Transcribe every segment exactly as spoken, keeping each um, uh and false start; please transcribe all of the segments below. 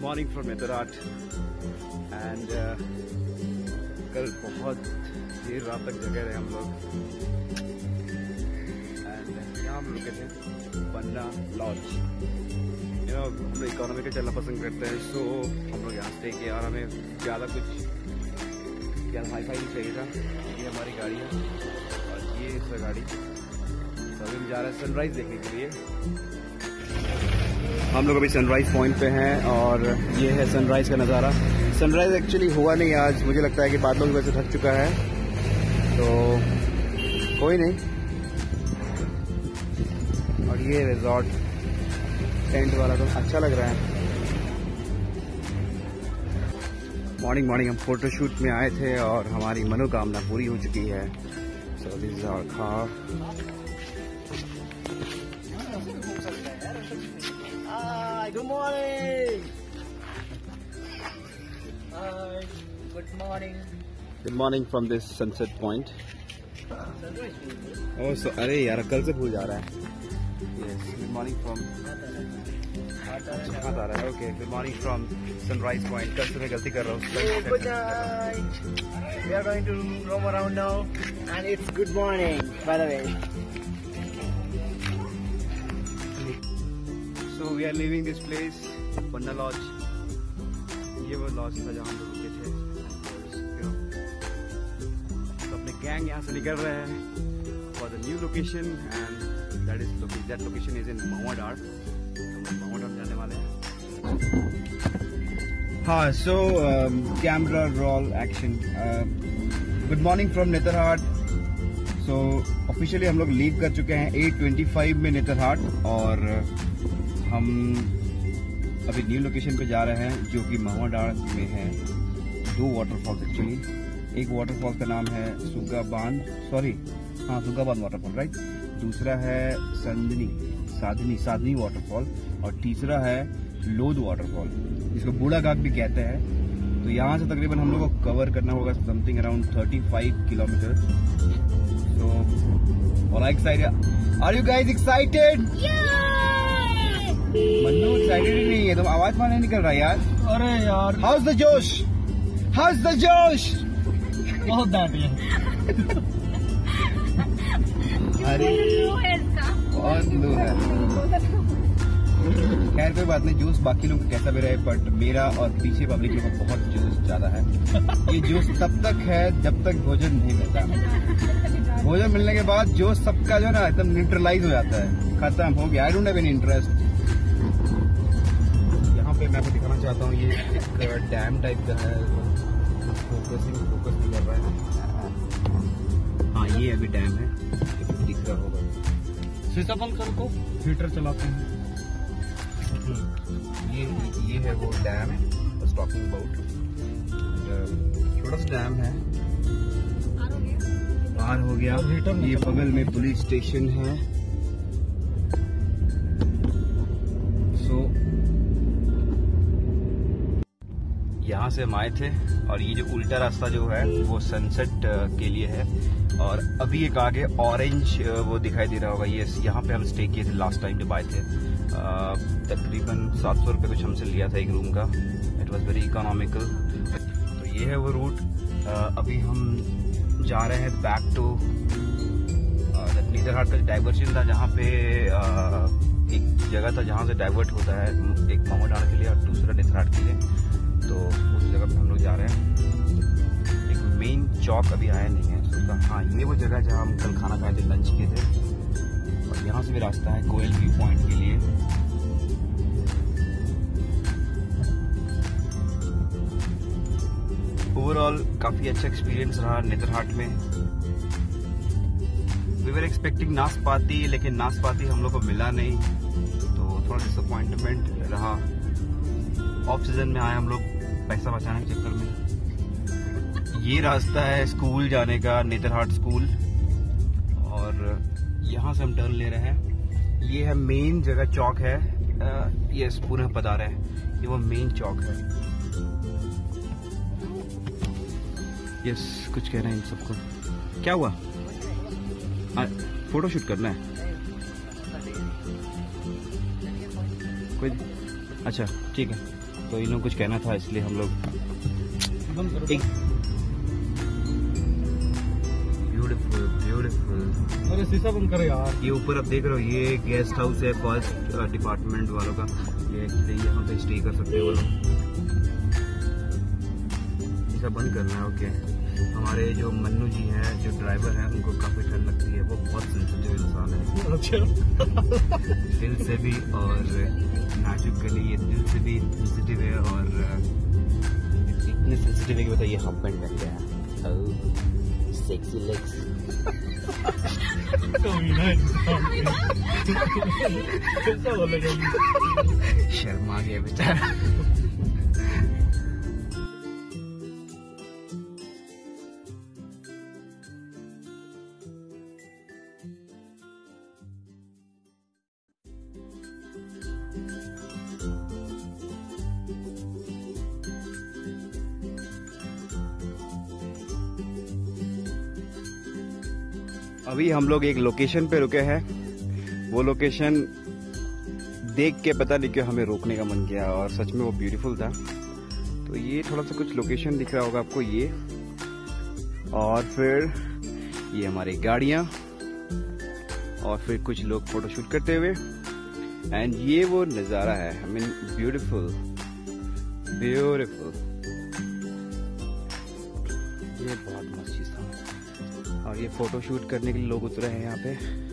Morning from Netarhat and कल बहुत देर रात तक जगे रहे हम लोग एंड यहाँ हम रुके थे बन्ना लॉज। यू नो हम लोग इकोनॉमी का चलना पसंद करते हैं, सो हम लोग यहाँ स्टे किया और हमें ज़्यादा कुछ ज़्यादा हाई फाई नहीं चाहिए था। ये हमारी गाड़ी है और ये इसका गाड़ी। तो अभी हम जा रहे हैं सनराइज देखने के लिए। हम लोग अभी सनराइज पॉइंट पे हैं और ये है सनराइज का नज़ारा। सनराइज एक्चुअली हुआ नहीं आज, मुझे लगता है कि बादलों की वजह से थक चुका है, तो कोई नहीं। और ये रिजॉर्ट टेंट वाला तो अच्छा लग रहा है। मॉर्निंग मॉर्निंग हम फोटोशूट में आए थे और हमारी मनोकामना पूरी हो चुकी है। So this is our car. Good morning. Hi. Good morning. Good morning from this sunset point. Oh, so अरे यार कल से भूल जा रहा है। Yes. Good morning from हाथ आ रहा है। Okay. Good morning from sunrise point. कल से मैं गलती कर रहा हूँ। Good night. We are going to roam around now, and it's good morning, by the way. So we are leaving this place, Banna lodge. ये वो लॉज था जहाँ हम लोग रुके थे। तो अपने गैंग यहाँ से निकल रहे हैं for the new location and that is that location is in Latehar। हम Latehar जाने वाले हैं। हाँ, so um, camera roll action। uh, good morning from Netarhat. so officially हम लोग लीव कर चुके हैं एट ट्वेंटी फाइव में नेतरहाट और हम अभी न्यू लोकेशन पे जा रहे हैं जो कि latehar में है। दो वाटरफॉल्स एक्चुअली, एक वाटरफॉल का नाम है सुगा बांध, सॉरी हाँ सुगा बांध वाटरफॉल राइट। दूसरा है संदनी साधनी साधनी वाटरफॉल और तीसरा है लोध वाटरफॉल, जिसको बूढ़ा घाट भी कहते हैं। तो यहाँ से तकरीबन हम लोग को कवर करना होगा something around thirty five kilometre. So all excited? Are you guys excited? Mannu excited ही नहीं है, तुम आवाज मारने निकल रहा है यार। अरे यार, हाउस द जोश, हाउस द जोश। बहुत डांट है। अरे बहुत लो है। खैर कोई बात नहीं, जोश बाकी लोग कैसा भी रहे, बट मेरा और पीछे पब्लिक लोगों का बहुत जोश ज्यादा है। ये जोश तब तक है जब तक भोजन नहीं मिलता। भोजन मिलने के बाद जोश सबका जो है ना एकदम न्यूट्रलाइज हो जाता है, खत्म हो गया। I don't have any interest. यहाँ पे मैं आपको दिखाना चाहता हूँ, ये एक डैम टाइप का है। फोकसिंग फोकस नहीं कर रहा है। हाँ ये अभी डैम है, दिख रहा होगा। शीशा बंद कर को हीटर चलाते हैं। ये ये है वो डैम है बस टॉकिंग अबाउट। छोटा सा डैम है, पार हो गया। ये बगल में पुलिस स्टेशन है। सो यहाँ से हम आए थे और ये जो उल्टा रास्ता जो है वो सनसेट के लिए है। और अभी एक आगे ऑरेंज वो दिखाई दे रहा होगा, ये यहाँ पे हम स्टे किए थे लास्ट टाइम जब आए थे। तकरीबन सात सौ रुपये कुछ हमसे लिया था एक रूम का। It was very economical. तो ये है वो रूट। अभी हम जा रहे हैं बैक टू नेतरहाट का डाइवर्जन था, जहाँ पे एक जगह था जहाँ से डाइवर्ट होता है, एक latehar के लिए और दूसरा नेतरहाट के लिए। तो उस जगह पे हम लोग जा रहे हैं। एक मेन चौक अभी आया नहीं है सोचा। हाँ ये वो जगह जहाँ हम कल खाना खाए थे, लंच किए थे। और यहाँ से भी रास्ता है कोयल व्यू पॉइंट के लिए। ओवरऑल काफी अच्छा एक्सपीरियंस रहा नेतरहाट में। वी वर एक्सपेक्टिंग नाशपाती, लेकिन नाशपाती हम लोग को मिला नहीं, तो थोड़ा डिसअपॉइंटमेंट रहा। ऑफ सीजन में आए हम लोग पैसा बचाने के चक्कर में। ये रास्ता है स्कूल जाने का, नेतरहाट स्कूल, और यहाँ से हम टर्न ले रहे हैं। ये है मेन जगह, चौक है। यस पुनः पता रहे, ये वो मेन चौक है। यस कुछ कहना है इन सबको। क्या हुआ? फोटो शूट करना है कोई? अच्छा ठीक है। तो इन लोगों को कुछ कहना था, इसलिए हम लोग एक ब्यूटीफुल ब्यूटीफुल। अरे शीशा बंद करो यार। ये ऊपर आप देख रहे हो, ये गेस्ट हाउस है फर्स्ट डिपार्टमेंट वालों का। ये यहाँ पे स्टे कर सकते हो। इसे बंद करना है। ओके, हमारे जो मन्नू जी हैं, जो ड्राइवर हैं, उनको काफी ठंड लगती है। वो बहुत सेंसिटिव इंसान है। अच्छा। दिल से भी और नाजुक गले, ये दिल से भी सेंसिटिव है और इतने सेंसिटिव है कि बताइए हाफ पैंट पहन के हैं। Sexy legs. शर्मा गया बेचारा। अभी हम लोग एक लोकेशन पे रुके हैं। वो लोकेशन देख के पता नहीं क्यों हमें रोकने का मन किया, और सच में वो ब्यूटीफुल था। तो ये थोड़ा सा कुछ लोकेशन दिख रहा होगा आपको, ये और फिर ये हमारी गाड़ियां, और फिर कुछ लोग फोटोशूट करते हुए। एंड ये वो नज़ारा है, आई मीन ब्यूटीफुल ब्यूटीफुल। ये बहुत मस्त चीज था। और ये फोटो शूट करने के लिए लोग उतरे हैं यहाँ पे।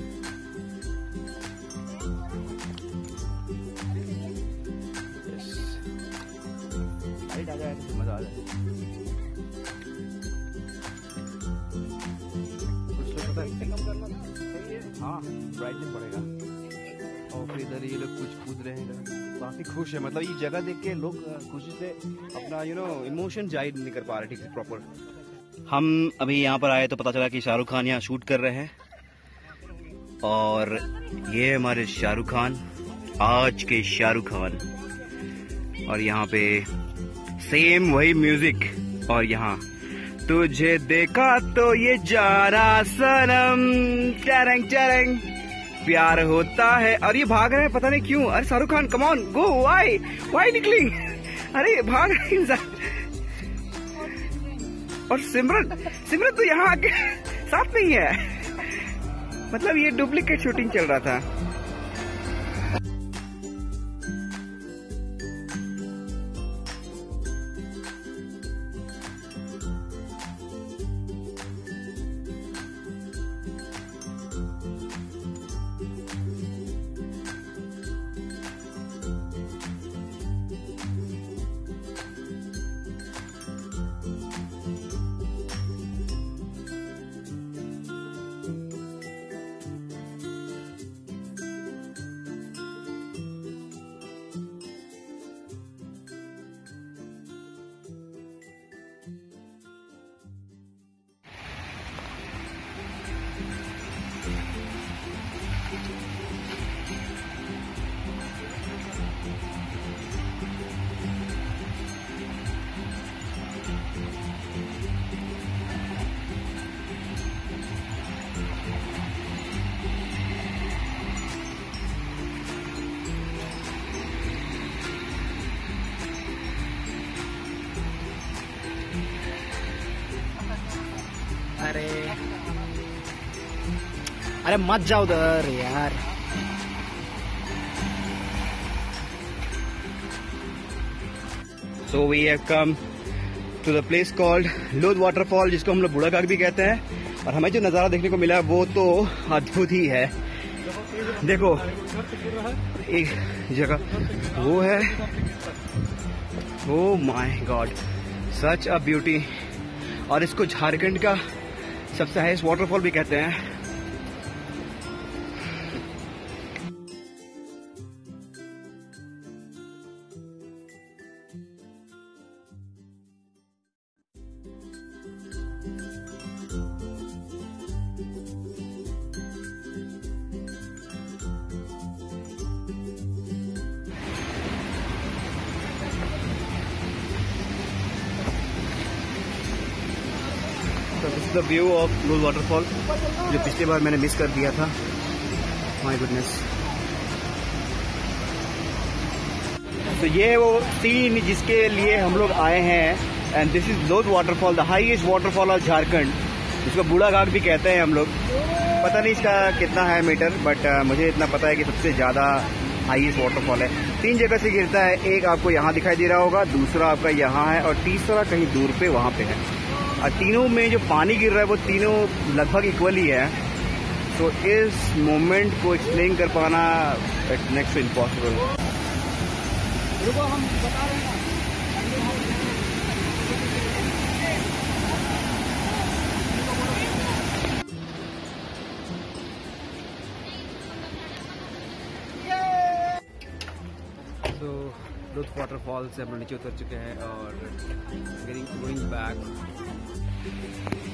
लाइट आ जाए तो मजा आ जाए। कुछ लोग पता है, हाँ ब्राइटनेस बढ़ेगा। और फिर इधर ये लोग कुछ कूद रहे हैं, काफी खुश है। मतलब ये जगह देख के लोग खुशी से अपना यू नो इमोशन जाहिर नहीं कर पा रहे ठीक से प्रॉपर। हम अभी यहाँ पर आए तो पता चला कि शाहरुख खान यहाँ शूट कर रहे हैं, और ये हमारे शाहरुख खान, आज के शाहरुख खान। और यहाँ पे सेम वही म्यूजिक, और यहाँ तुझे देखा तो ये जाना सनम, चरंग चरंग प्यार होता है। और ये भाग रहे हैं पता नहीं क्यों। अरे Shahrukh Khan come on go, वाई वाई निकली, अरे भाग रहे इंसान। और सिमरन सिमरन तो यहाँ आके साथ नहीं है। मतलब ये डुप्लीकेट शूटिंग चल रहा था। अरे अरे मत जाओ उधर यार। So we have come to the place called Lodh WATERFALL, जिसको हम लोग बूढ़ा काग भी कहते हैं। और हमें जो नज़ारा देखने को मिला वो तो अद्भुत ही है। देखो एक जगह वो है, oh my god, such a beauty. और इसको झारखंड का सबसे हाईएस्ट वाटरफॉल भी कहते हैं। So this is the view of Lodh waterfall, जो पिछली बार मैंने मिस कर दिया था। My goodness. तो ये वो सीन जिसके लिए हम लोग आए हैं, and this is Lodh waterfall, the highest waterfall of Jharkhand. इसको बूढ़ा घाट भी कहते हैं हम लोग। पता नहीं इसका कितना है मीटर, बट uh, मुझे इतना पता है कि सबसे ज़्यादा हाईएस्ट वाटरफॉल है। तीन जगह से गिरता है, एक आपको यहाँ दिखाई दे रहा होगा, दूसरा आपका यहाँ है, और तीसरा कहीं दूर पे वहाँ पे है। और तीनों में जो पानी गिर रहा है वो तीनों लगभग इक्वल ही है। तो इस मोमेंट को एक्सप्लेन कर पाना इट्स नेक्स्ट टू इम्पॉसिबल। रुको, हम बता रहे हैं। तो लोध वाटरफॉल से हम लोग नीचे उतर चुके हैं और गोइंग बैक।